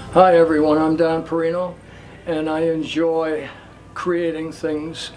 Hi everyone, I'm Don Parrino, and I enjoy creating things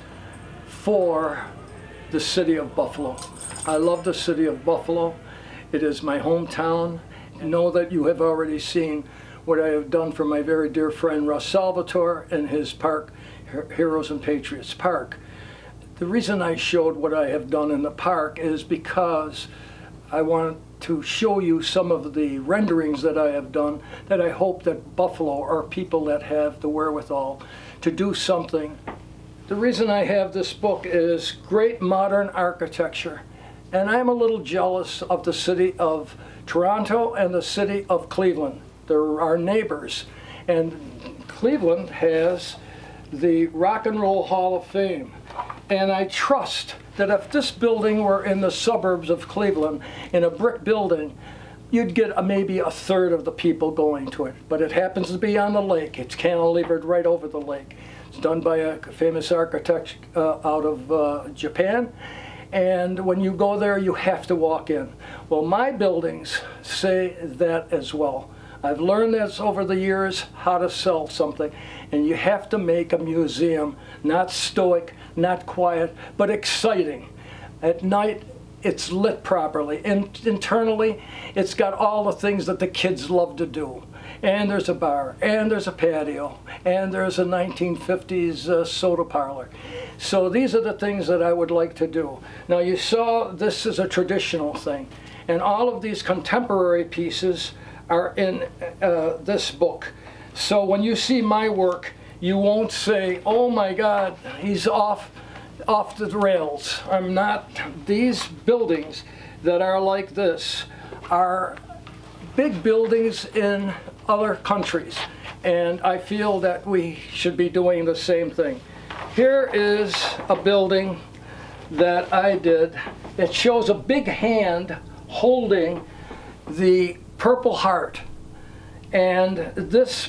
for the city of Buffalo. I love the city of Buffalo. It is my hometown. I know that you have already seen what I have done for my very dear friend Russ Salvatore in his park, Heroes and Patriots Park. The reason I showed what I have done in the park is because I want to show you some of the renderings that I have done that I hope that Buffalo or people that have the wherewithal to do something. The reason I have this book is great modern architecture, and I'm a little jealous of the city of Toronto and the city of Cleveland. They're our neighbors, and Cleveland has the Rock and Roll Hall of Fame, and I trust that if this building were in the suburbs of Cleveland, in a brick building, you'd get maybe a third of the people going to it. But it happens to be on the lake. It's cantilevered right over the lake. It's done by a famous architect out of Japan. And when you go there, you have to walk in. Well, my buildings say that as well. I've learned this over the years, how to sell something. And you have to make a museum, not stoic, not quiet, but exciting. At night, it's lit properly. Internally, it's got all the things that the kids love to do. And there's a bar, and there's a patio, and there's a 1950s soda parlor. So these are the things that I would like to do. Now you saw this is a traditional thing, and all of these contemporary pieces are in this book. So when you see my work, you won't say, oh my God, he's off the rails. I'm not. These buildings that are like this are big buildings in other countries, and I feel that we should be doing the same thing. Here is a building that I did. It shows a big hand holding the Purple Heart, and this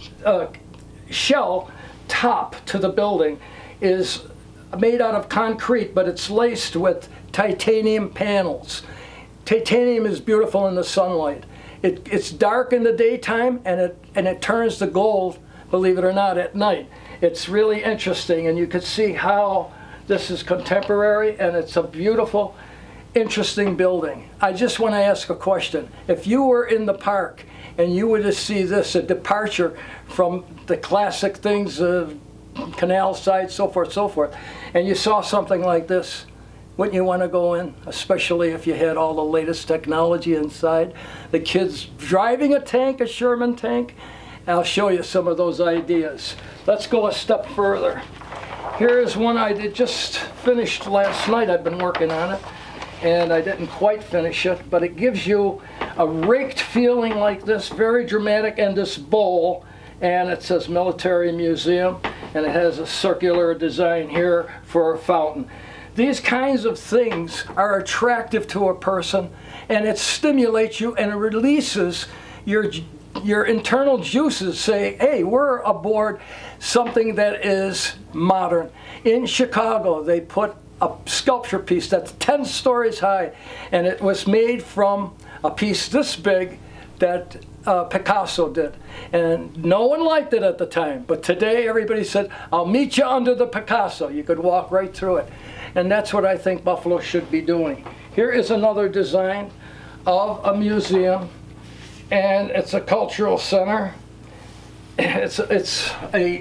shell top to the building is made out of concrete, but it's laced with titanium panels. Titanium is beautiful in the sunlight. It's dark in the daytime, and it turns to gold, believe it or not, at night. It's really interesting, and you can see how this is contemporary, and it's a beautiful, interesting building. I just want to ask a question. If you were in the park and you were to see this, a departure from the classic things, canal side, so forth, and you saw something like this, wouldn't you want to go in? Especially if you had all the latest technology inside. The kids driving a tank, a Sherman tank. I'll show you some of those ideas. Let's go a step further. Here's one I just finished last night. I've been working on it, and I didn't quite finish it, but it gives you a raked feeling like this, very dramatic, and this bowl, and it says Military Museum, and it has a circular design here for a fountain. These kinds of things are attractive to a person, and it stimulates you, and it releases your internal juices. Say, hey, we're aboard something that is modern. In Chicago, they put a sculpture piece that's 10 stories high, and it was made from a piece this big that Picasso did. And no one liked it at the time, but today everybody said, I'll meet you under the Picasso. You could walk right through it. And that's what I think Buffalo should be doing. Here is another design of a museum, and it's a cultural center. It's a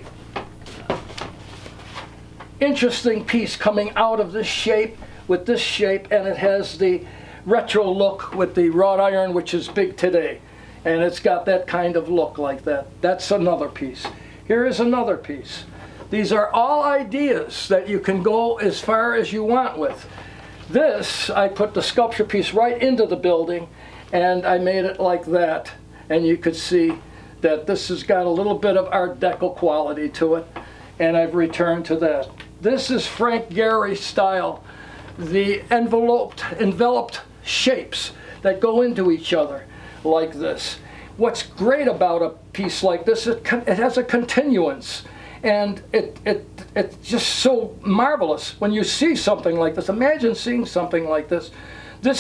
interesting piece coming out of this shape, with this shape, and it has the retro look with the wrought iron, which is big today. And it's got that kind of look like that. That's another piece. Here is another piece. These are all ideas that you can go as far as you want with. This, I put the sculpture piece right into the building, and I made it like that. And you could see that this has got a little bit of Art Deco quality to it, and I've returned to that. This is Frank Gehry style, the enveloped shapes that go into each other like this. What's great about a piece like this, it has a continuance, and it's just so marvelous when you see something like this. Imagine seeing something like this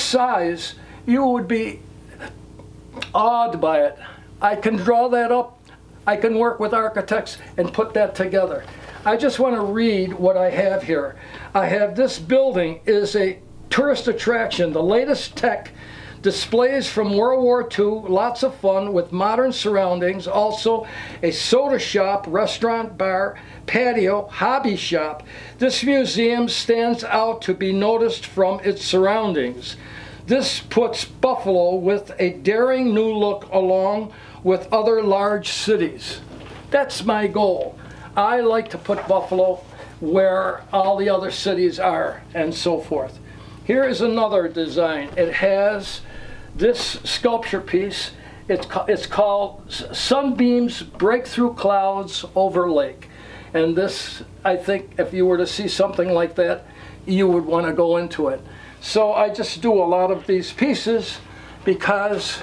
size. You would be awed by it. I can draw that up I can work with architects and put that together. I just want to read what I have here. I have this building is a tourist attraction, the latest tech, displays from World War II, lots of fun with modern surroundings, also a soda shop, restaurant, bar, patio, hobby shop. This museum stands out to be noticed from its surroundings. This puts Buffalo with a daring new look along with other large cities. That's my goal. I like to put Buffalo where all the other cities are and so forth. Here is another design. It has this sculpture piece. It's called Sunbeams Break Through Clouds Over Lake. And this, I think, if you were to see something like that, you would want to go into it. So I just do a lot of these pieces because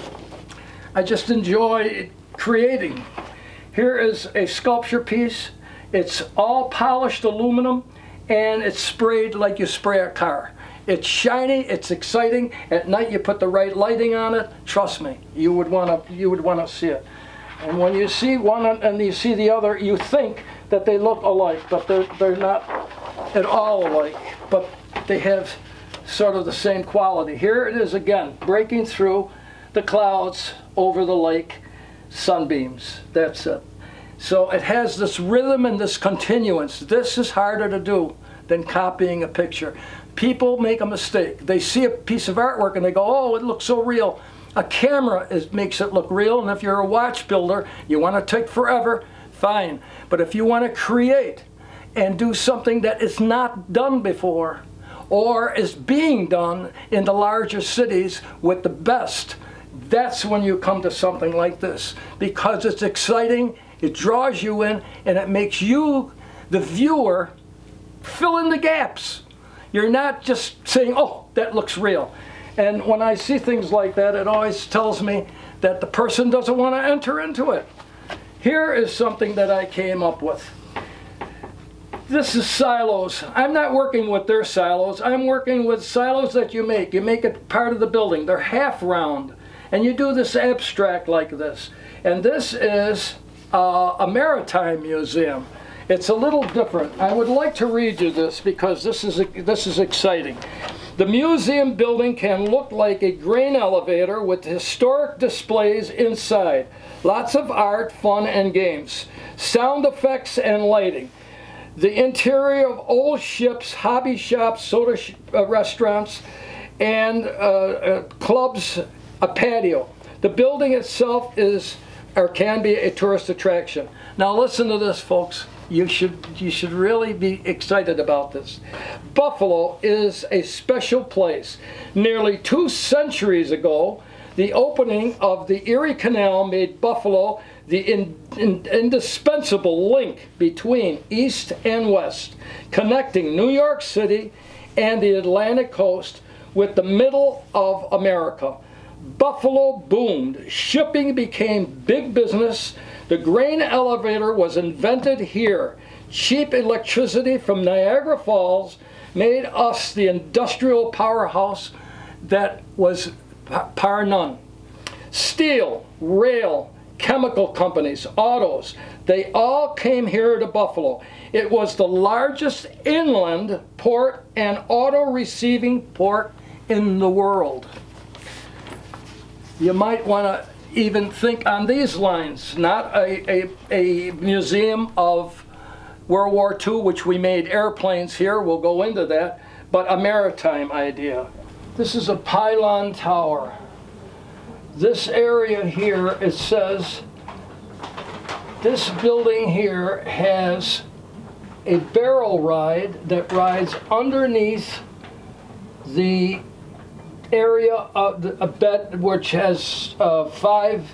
I just enjoy creating. Here is a sculpture piece. It's all polished aluminum and it's sprayed like you spray a car. It's shiny, it's exciting. At night you put the right lighting on it. Trust me, you would want to see it. And when you see one and you see the other, you think that they look alike, but they're not at all alike. But they have sort of the same quality. Here it is again, breaking through the clouds over the lake, sunbeams. That's it. So it has this rhythm and this continuance. This is harder to do than copying a picture. People make a mistake. They see a piece of artwork and they go, oh, it looks so real. A camera makes it look real, and if you're a watch builder, you want to take forever, fine. But if you want to create and do something that is not done before, or is being done in the larger cities with the best, that's when you come to something like this. Because it's exciting, it draws you in, and it makes you, the viewer, fill in the gaps. You're not just saying, oh, that looks real. And when I see things like that, it always tells me that the person doesn't want to enter into it. Here is something that I came up with. This is silos. I'm not working with their silos. I'm working with silos that you make. You make it part of the building. They're half round. And you do this abstract like this. And this is a maritime museum. It's a little different. I would like to read you this because this is exciting. The museum building can look like a grain elevator with historic displays inside. Lots of art, fun, and games. Sound effects and lighting. The interior of old ships, hobby shops, soda restaurants, and clubs, a patio. The building itself is or can be a tourist attraction. Now listen to this, folks. You should really be excited about this. Buffalo is a special place. Nearly 2 centuries ago, the opening of the Erie Canal made Buffalo the indispensable link between East and West, connecting New York City and the Atlantic coast with the middle of America. Buffalo boomed. Shipping became big business. The grain elevator was invented here. Cheap electricity from Niagara Falls made us the industrial powerhouse that was par none. Steel, rail, chemical companies, autos, they all came here to Buffalo. It was the largest inland port and auto receiving port in the world. You might want to even think on these lines, not a museum of World War II, which we made airplanes here, we'll go into that, but a maritime idea. This is a pylon tower. This area here, it says, this building here has a barrel ride that rides underneath the area of a bed which has 5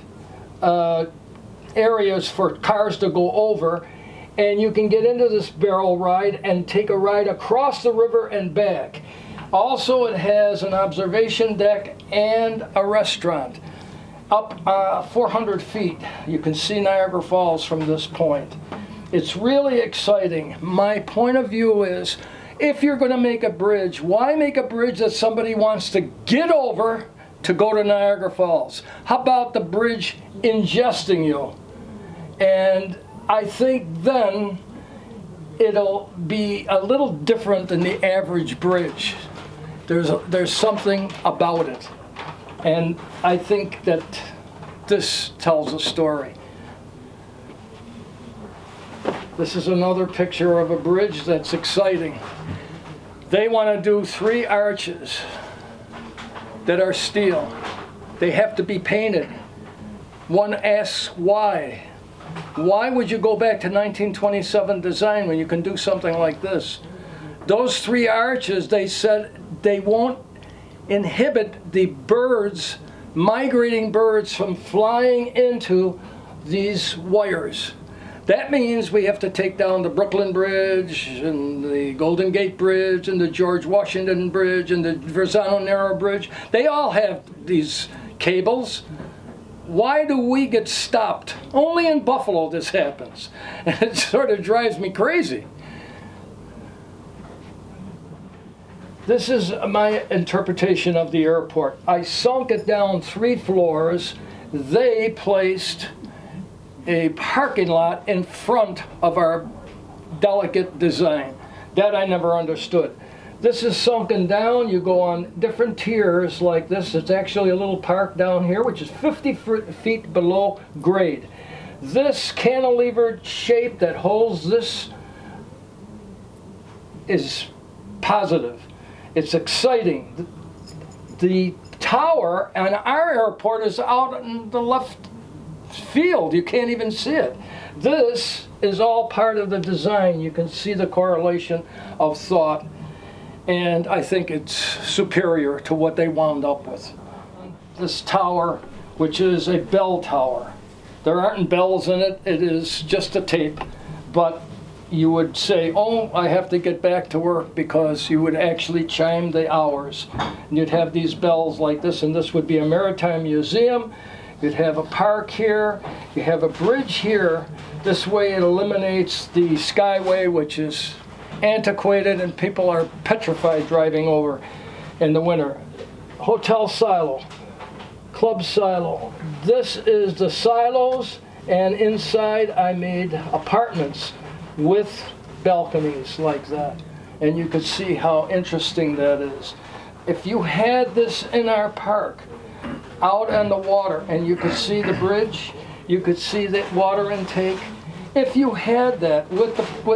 areas for cars to go over, and you can get into this barrel ride and take a ride across the river and back. Also, it has an observation deck and a restaurant. Up 400 feet, you can see Niagara Falls from this point. It's really exciting. My point of view is, if you're going to make a bridge, why make a bridge that somebody wants to get over to go to Niagara Falls? How about the bridge ingesting you? And I think then it'll be a little different than the average bridge. There's something about it. And I think that this tells a story. This is another picture of a bridge that's exciting. They want to do 3 arches that are steel. They have to be painted. One asks why. Why would you go back to 1927 design when you can do something like this? Those 3 arches, they said they won't inhibit the birds, migrating birds, from flying into these wires. That means we have to take down the Brooklyn Bridge and the Golden Gate Bridge and the George Washington Bridge and the Verzano Narrow Bridge. They all have these cables. Why do we get stopped? Only in Buffalo this happens. And it sort of drives me crazy. This is my interpretation of the airport. I sunk it down 3 floors. They placed a parking lot in front of our delicate design. That I never understood. This is sunken down. You go on different tiers like this. It's actually a little park down here, which is 50 feet below grade. This cantilevered shape that holds this is positive. It's exciting. The tower on our airport is out in the left field. You can't even see it. This is all part of the design. You can see the correlation of thought, and I think it's superior to what they wound up with. This tower, which is a bell tower. There aren't bells in it. It is just a tape, but you would say, oh, I have to get back to work, because you would actually chime the hours. And you'd have these bells like this, and this would be a maritime museum. You'd have a park here, you have a bridge here. This way it eliminates the skyway, which is antiquated and people are petrified driving over in the winter. Hotel silo, club silo. This is the silos, and inside I made apartments with balconies like that. And you could see how interesting that is. If you had this in our park, out on the water, and you could see the bridge, you could see the water intake. If you had that with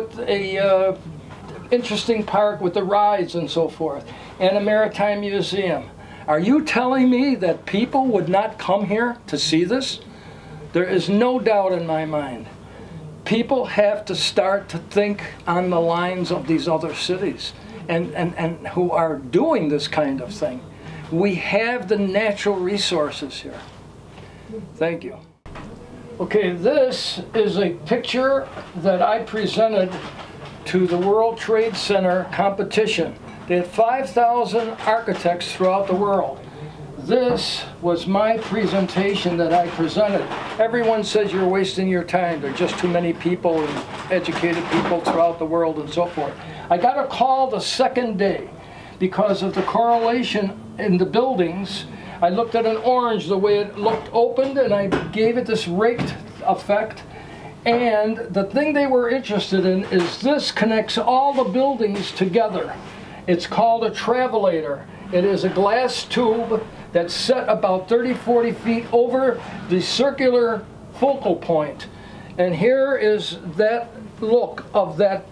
a interesting park with the rides and so forth, and a maritime museum, are you telling me that people would not come here to see this? There is no doubt in my mind. People have to start to think on the lines of these other cities and who are doing this kind of thing. We have the natural resources here. Thank you. Okay, this is a picture that I presented to the World Trade Center competition. They had 5,000 architects throughout the world. This was my presentation that I presented. Everyone says you're wasting your time. There are just too many people and educated people throughout the world and so forth. I got a call the second day because of the correlation in the buildings. I looked at an orange, the way it looked opened, and I gave it this raked effect. And the thing they were interested in is this connects all the buildings together. It's called a travelator. It is a glass tube that's set about 30-40 feet over the circular focal point. And here is that look of that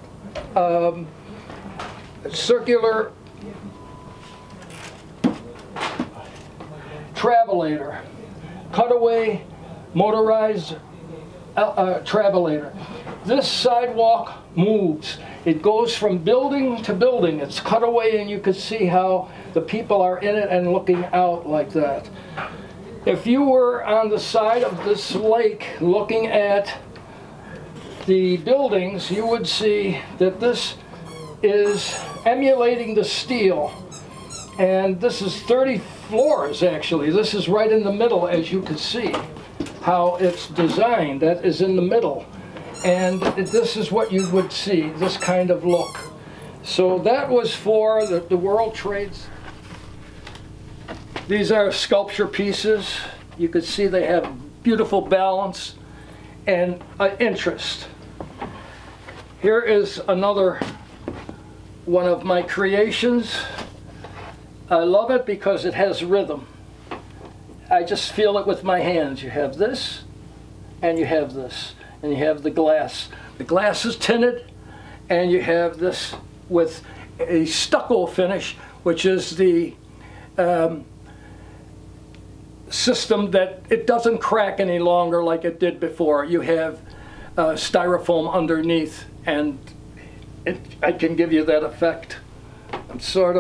circular travelator, cutaway motorized travelator. This sidewalk moves. It goes from building to building. It's cut away, and you can see how the people are in it and looking out like that. If you were on the side of this lake looking at the buildings, you would see that this is emulating the steel. And this is 30 floors, actually. This is right in the middle, as you can see how it's designed. That is in the middle. And this is what you would see, this kind of look. So that was for the World Trades. These are sculpture pieces. You can see they have beautiful balance. and interest. Here is another one of my creations. I love it because it has rhythm. I just feel it with my hands. You have this, and you have this, and you have the glass. The glass is tinted, and you have this with a stucco finish, which is the system that it doesn't crack any longer like it did before. You have styrofoam underneath, and I can give you that effect. I'm sort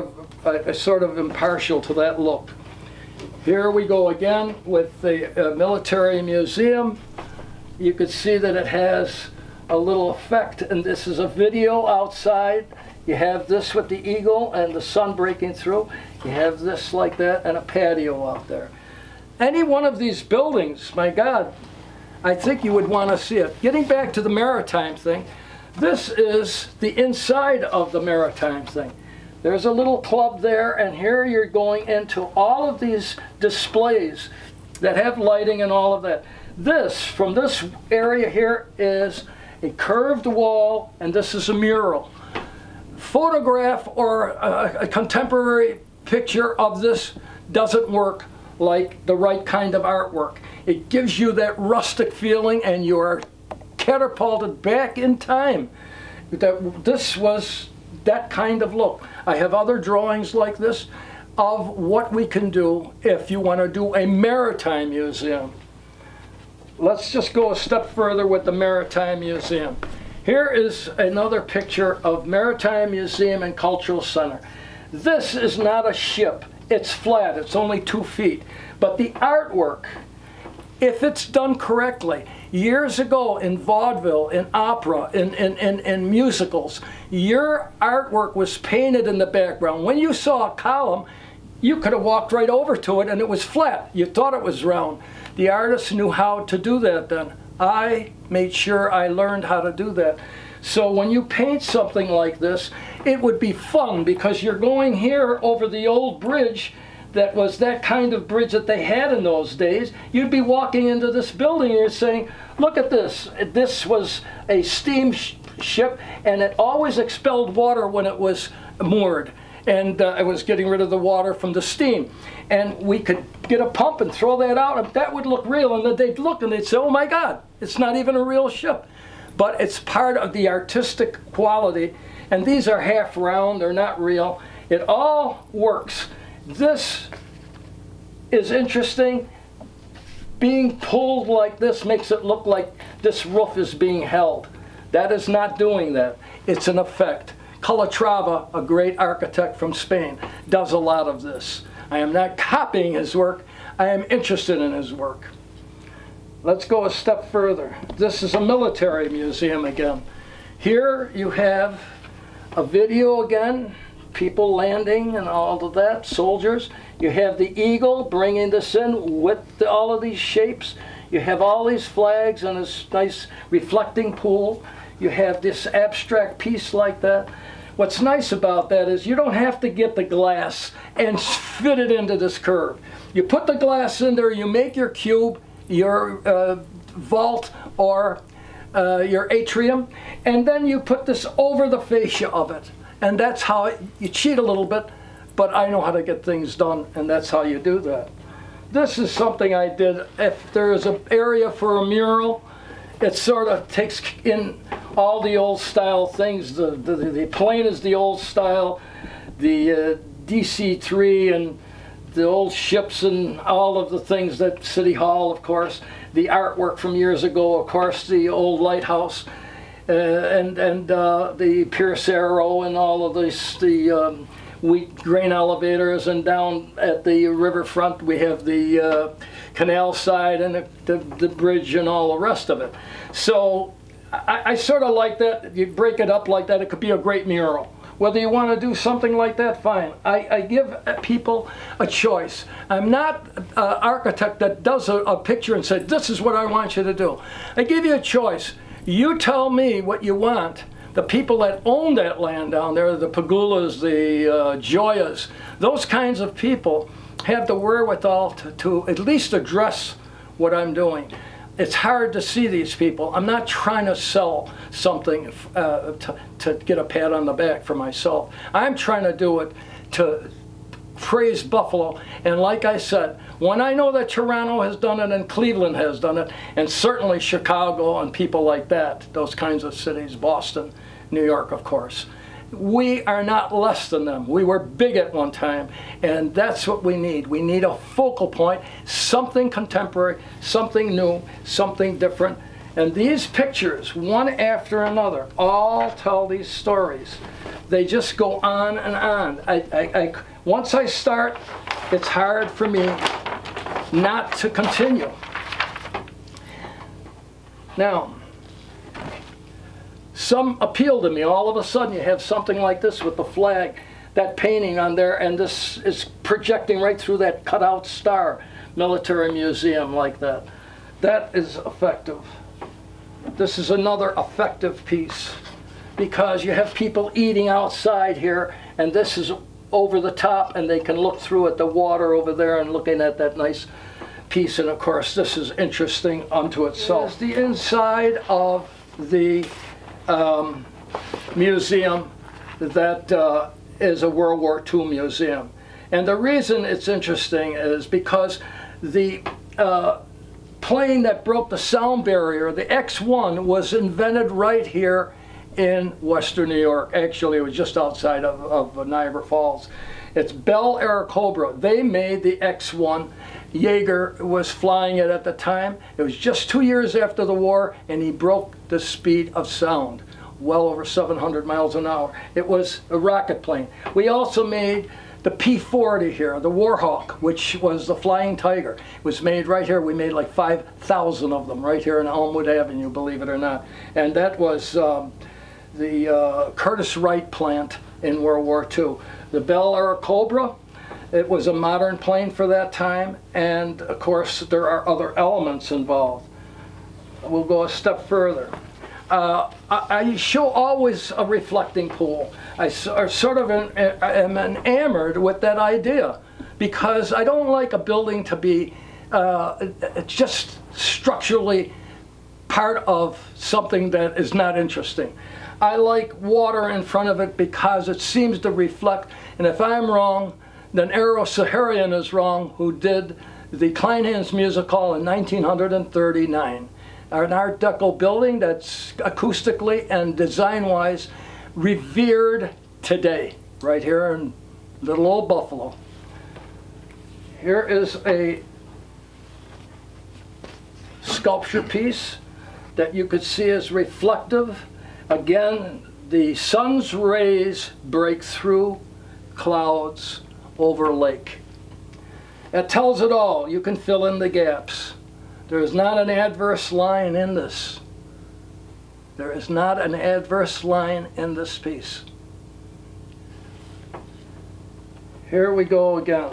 of impartial to that look. Here we go again with the military museum. You could see that it has a little effect, and this is a video outside. You have this with the eagle and the sun breaking through. You have this like that and a patio out there. Any one of these buildings, my God, I think you would want to see it. Getting back to the maritime thing, this is the inside of the maritime thing. There's a little club there, and here you're going into all of these displays that have lighting and all of that. This, from this area here, is a curved wall, and this is a mural. Photograph or a contemporary picture of this doesn't work like the right kind of artwork. It gives you that rustic feeling, and you are catapulted back in time. This was that kind of look. I have other drawings like this of what we can do if you want to do a maritime museum. Let's just go a step further with the Maritime Museum. Here is another picture of Maritime Museum and Cultural Center. This is not a ship. It's flat. It's only 2 feet. But the artwork, if it's done correctly, years ago in vaudeville, in opera, in musicals, your artwork was painted in the background. When you saw a column, you could have walked right over to it and it was flat. You thought it was round. The artists knew how to do that then. I made sure I learned how to do that. So when you paint something like this, it would be fun because you're going here over the old bridge that was that kind of bridge that they had in those days. You'd be walking into this building and you're saying, look at this. This was a steam ship, and it always expelled water when it was moored. And it was getting rid of the water from the steam. And we could get a pump and throw that out, and that would look real. And then they'd look and they'd say, oh my God, it's not even a real ship. But it's part of the artistic quality. And these are half round, they're not real. It all works. This is interesting. Being pulled like this makes it look like this roof is being held. That is not doing that. It's an effect. Calatrava, a great architect from Spain, does a lot of this. I am not copying his work. I am interested in his work. Let's go a step further. This is a military museum again. Here you have a video again, people landing and all of that, soldiers. You have the eagle bringing this in with all of these shapes. You have all these flags and this nice reflecting pool. You have this abstract piece like that. What's nice about that is you don't have to get the glass and fit it into this curve. You put the glass in there, you make your cube, your vault, or your atrium, and then you put this over the fascia of it. And that's how you cheat a little bit, but I know how to get things done, and that's how you do that. This is something I did. If there is an area for a mural, it sort of takes in all the old style things. The plane is the old style, the DC-3 and the old ships and all of the things that City Hall, of course, the artwork from years ago, of course, the old lighthouse, and the Pierce Arrow and all of this, the wheat grain elevators, and down at the riverfront we have the canal side and the bridge and all the rest of it. So I sort of like that. You break it up like that, it could be a great mural. Whether you want to do something like that, fine. I give people a choice. I'm not an architect that does a picture and says, this is what I want you to do. I give you a choice. You tell me what you want. The people that own that land down there, the Pagulas, the Joyas, those kinds of people have the wherewithal to at least address what I'm doing. It's hard to see these people. I'm not trying to sell something to get a pat on the back for myself. I'm trying to do it to praise Buffalo. And like I said, when I know that Toronto has done it and Cleveland has done it, and certainly Chicago and people like that, those kinds of cities, Boston, New York, of course, we are not less than them. We were big at one time, and that's what we need. We need a focal point, something contemporary, something new, something different. And these pictures, one after another, all tell these stories. They just go on and on. Once I start, it's hard for me not to continue. Now, some appeal to me. All of a sudden you have something like this with the flag, that painting on there, and this is projecting right through that cutout star. Military museum like that. That is effective. This is another effective piece because you have people eating outside here, and this is over the top, and they can look through at the water over there and looking at that nice piece. And of course this is interesting unto itself. The inside of the museum that is a World War II museum. And the reason it's interesting is because the plane that broke the sound barrier, the X-1, was invented right here in Western New York. Actually, it was just outside of Niagara Falls. It's Bell Airacobra. They made the X-1. Jaeger was flying it at the time. It was just 2 years after the war, and he broke the speed of sound, well over 700 miles an hour. It was a rocket plane. We also made the P-40 here, the Warhawk, which was the Flying Tiger. It was made right here. We made like 5,000 of them right here in Elmwood Avenue, believe it or not. And that was the Curtiss Wright plant in World War II. The Bell Airacobra, it was a modern plane for that time, and of course there are other elements involved. We'll go a step further. I show always a reflecting pool. I sort of am enamored with that idea because I don't like a building to be just structurally part of something that is not interesting. I like water in front of it because it seems to reflect, and if I'm wrong, then Eero Saharian is wrong, who did the Kleinhans musical in 1939. An Art Deco building that's acoustically and design-wise revered today, right here in little old Buffalo. Here is a sculpture piece that you could see as reflective. Again, the sun's rays break through clouds over a lake. It tells it all. You can fill in the gaps. There is not an adverse line in this. There is not an adverse line in this piece. Here we go again.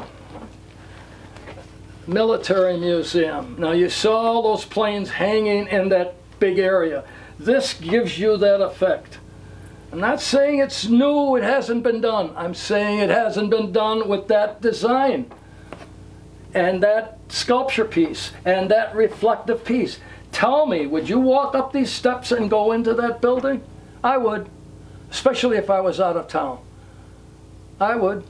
Military Museum. Now you saw all those planes hanging in that big area. This gives you that effect. I'm not saying it's new, it hasn't been done. I'm saying it hasn't been done with that design and that sculpture piece and that reflective piece. Tell me, would you walk up these steps and go into that building? I would, especially if I was out of town. I would.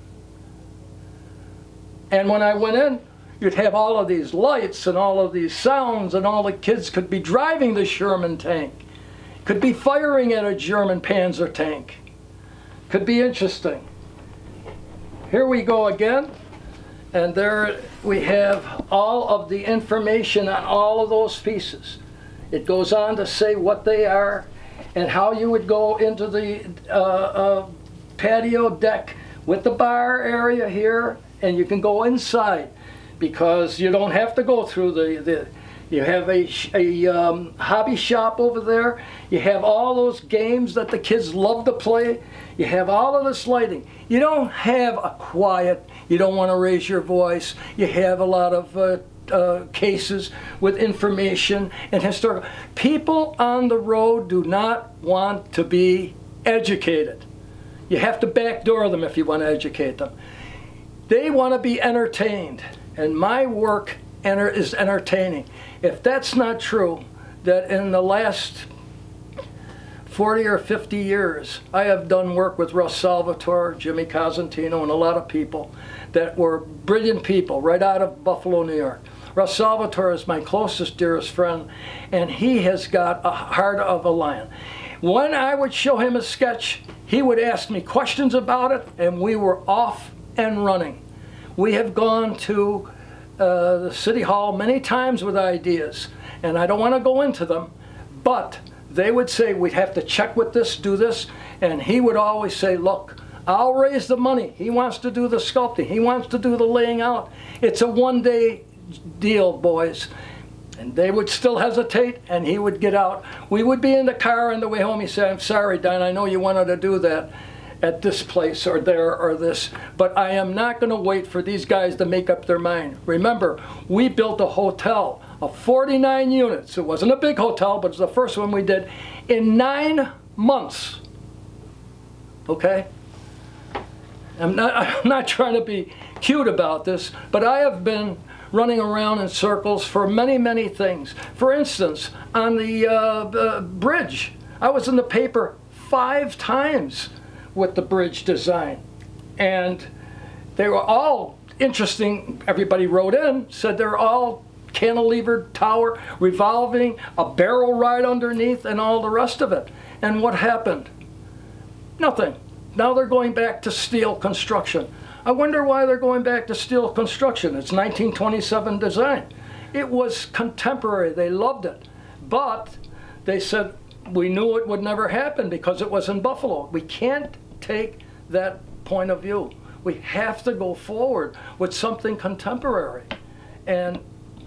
And when I went in, you'd have all of these lights and all of these sounds, and all the kids could be driving the Sherman tank. Could be firing at a German Panzer tank. Could be interesting. Here we go again, and there we have all of the information on all of those pieces. It goes on to say what they are and how you would go into the patio deck with the bar area here, and you can go inside because you don't have to go through you have a hobby shop over there. You have all those games that the kids love to play. You have all of this lighting. You don't have a quiet, you don't want to raise your voice. You have a lot of cases with information and historical. People on the road do not want to be educated. You have to backdoor them if you want to educate them. They want to be entertained. And my work is entertaining. If that's not true, that in the last 40 or 50 years, I have done work with Russ Salvatore, Jimmy Cosentino, and a lot of people that were brilliant people right out of Buffalo, New York. Russ Salvatore is my closest, dearest friend, and he has got a heart of a lion. When I would show him a sketch, he would ask me questions about it, and we were off and running. We have gone to the City Hall many times with ideas, and I don't want to go into them, but they would say, we'd have to check with this, do this, and he would always say, look, I'll raise the money. He wants to do the sculpting. He wants to do the laying out. It's a one-day deal, boys. And they would still hesitate, and he would get out. We would be in the car on the way home. He said, I'm sorry, Don, I know you wanted to do that at this place or there or this, but I am not going to wait for these guys to make up their mind. Remember, we built a hotel of 49 units. It wasn't a big hotel, but it's the first one we did in 9 months. Okay? I'm not trying to be cute about this, but I have been running around in circles for many, many things. For instance, on the bridge, I was in the paper 5 times with the bridge design, and they were all interesting. Everybody wrote in, said they're all cantilevered tower, revolving, a barrel right underneath, and all the rest of it. And what happened? Nothing. Now they're going back to steel construction. I wonder why they're going back to steel construction. It's 1927 design. It was contemporary. They loved it. But they said, we knew it would never happen because it was in Buffalo. We can't take that point of view. We have to go forward with something contemporary. And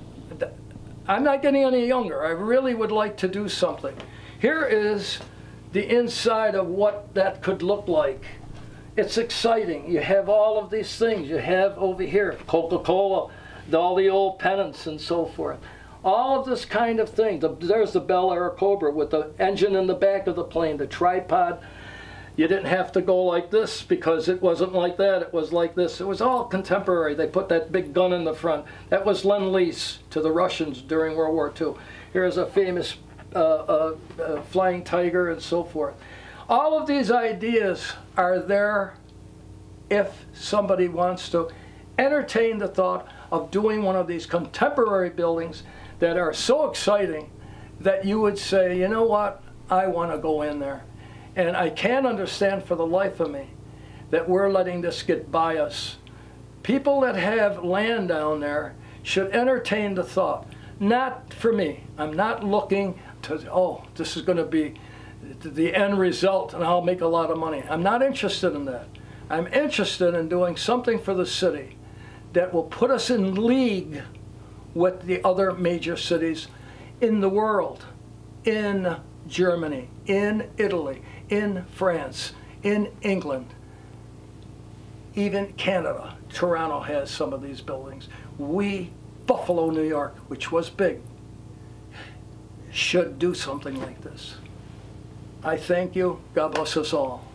I'm not getting any younger. I really would like to do something. Here is the inside of what that could look like. It's exciting. You have all of these things. You have over here Coca-Cola, all the old pennants and so forth. All of this kind of thing. There's the Bel Air Cobra with the engine in the back of the plane, the tripod. You didn't have to go like this because it wasn't like that. It was like this. It was all contemporary. They put that big gun in the front. That was Lend-Lease to the Russians during World War II. Here's a famous flying tiger and so forth. All of these ideas are there if somebody wants to entertain the thought of doing one of these contemporary buildings that are so exciting that you would say, you know what, I want to go in there. And I can't understand for the life of me that we're letting this get by us. People that have land down there should entertain the thought. Not for me. I'm not looking to, oh, this is going to be the end result and I'll make a lot of money. I'm not interested in that. I'm interested in doing something for the city that will put us in league with the other major cities in the world, in Germany, in Italy, in France, in England, even Canada. Toronto has some of these buildings. We, Buffalo, New York, which was big, should do something like this. I thank you. God bless us all.